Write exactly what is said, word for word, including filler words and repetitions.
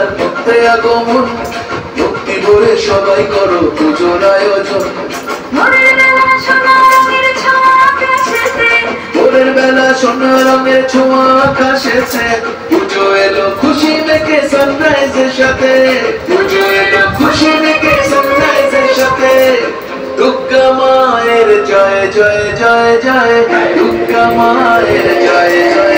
তার ভক্তে আগমন, ভক্তি ভরে সবাই করো পুজোর আয়োজন। ভোরের বেলা সোনা রঙের ছোঁয়া আকাশেতে, ভোরের বেলা সোনা রঙের ছোঁয়া আকাশেতে, পুজো এলো খুশি মেখে সানরাইজের সাথে, পুজো এলো খুশি মেখে সানরাইজের সাথে। দুর্গা মায়ের জয় জয় জয় জয়, দুর্গা মায়ের জয় জয়